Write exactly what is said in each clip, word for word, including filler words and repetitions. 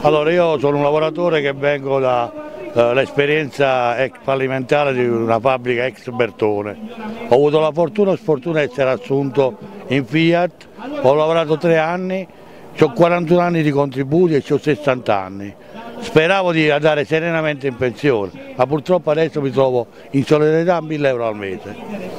Allora, io sono un lavoratore che vengo dall'esperienza ex fallimentare di una fabbrica ex Bertone. Ho avuto la fortuna o sfortuna di essere assunto in Fiat, ho lavorato tre anni, ho quarantuno anni di contributi e ho sessanta anni. Speravo di andare serenamente in pensione, ma purtroppo adesso mi trovo in solidarietà a mille euro al mese.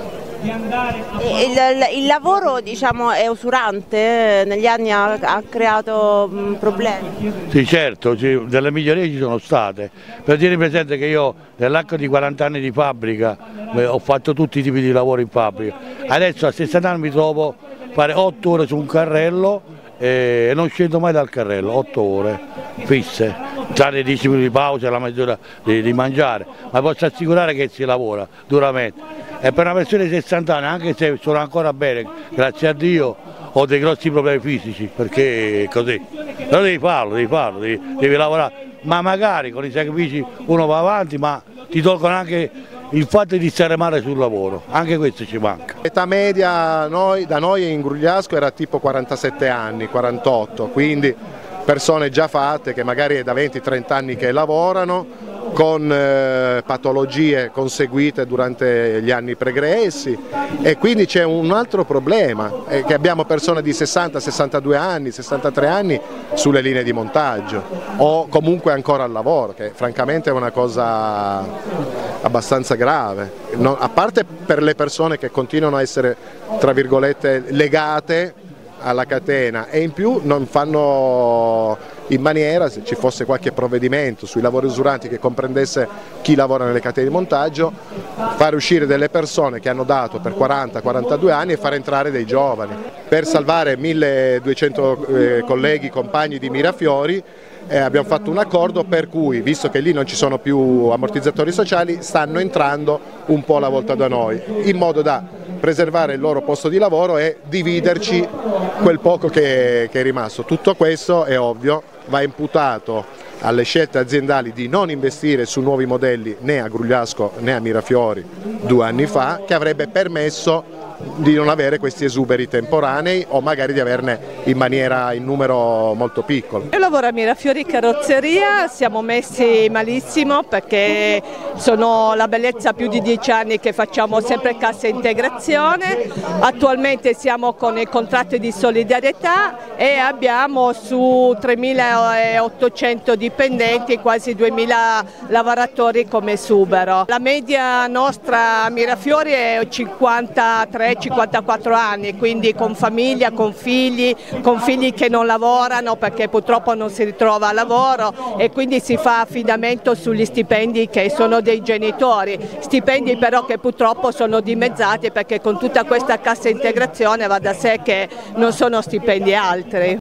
Il, il lavoro, diciamo, è usurante, negli anni ha, ha creato mh, problemi? Sì, certo, sì, delle migliorie ci sono state. Per dire presente che io nell'arco di quaranta anni di fabbrica eh, ho fatto tutti i tipi di lavoro in fabbrica. Adesso a sessanta anni mi trovo a fare otto ore su un carrello e non scendo mai dal carrello, otto ore fisse, tra le dieci minuti di pausa e la mezz'ora di, di mangiare, ma posso assicurare che si lavora duramente. E per una persona di sessanta anni, anche se sono ancora bene, grazie a Dio, ho dei grossi problemi fisici, perché è così. Però devi farlo, devi farlo, devi, devi lavorare, ma magari con i sacrifici uno va avanti, ma ti tolgono anche il fatto di stare male sul lavoro, anche questo ci manca. L'età media noi, da noi in Grugliasco era tipo quarantasette anni, quarantotto, quindi persone già fatte che magari è da venti trenta anni che lavorano, con eh, patologie conseguite durante gli anni pregressi, e quindi c'è un altro problema, è che abbiamo persone di sessanta sessantadue anni, sessantatré anni sulle linee di montaggio o comunque ancora al lavoro, che francamente è una cosa abbastanza grave, no, a parte per le persone che continuano a essere tra virgolette legate alla catena e in più non fanno in maniera, se ci fosse qualche provvedimento sui lavori usuranti che comprendesse chi lavora nelle catene di montaggio, fare uscire delle persone che hanno dato per quaranta quarantadue anni e far entrare dei giovani. Per salvare milleduecento eh, colleghi, compagni di Mirafiori, Eh, abbiamo fatto un accordo per cui, visto che lì non ci sono più ammortizzatori sociali, stanno entrando un po' alla volta da noi, in modo da preservare il loro posto di lavoro e dividerci quel poco che, che è rimasto. Tutto questo, è ovvio, va imputato alle scelte aziendali di non investire su nuovi modelli né a Grugliasco né a Mirafiori due anni fa, che avrebbe permesso di non avere questi esuberi temporanei o magari di averne in maniera in numero molto piccolo. Io lavoro a Mirafiori Carrozzeria, siamo messi malissimo perché sono la bellezza più di dieci anni che facciamo sempre cassa integrazione, attualmente siamo con il contratto di solidarietà e abbiamo su tremilaottocento dipendenti quasi duemila lavoratori come esubero. La media nostra a Mirafiori è cinquantatré cinquantaquattro anni, quindi con famiglia, con figli, con figli che non lavorano perché purtroppo non si ritrova lavoro e quindi si fa affidamento sugli stipendi che sono dei genitori, stipendi però che purtroppo sono dimezzati perché con tutta questa cassa integrazione va da sé che non sono stipendi altri.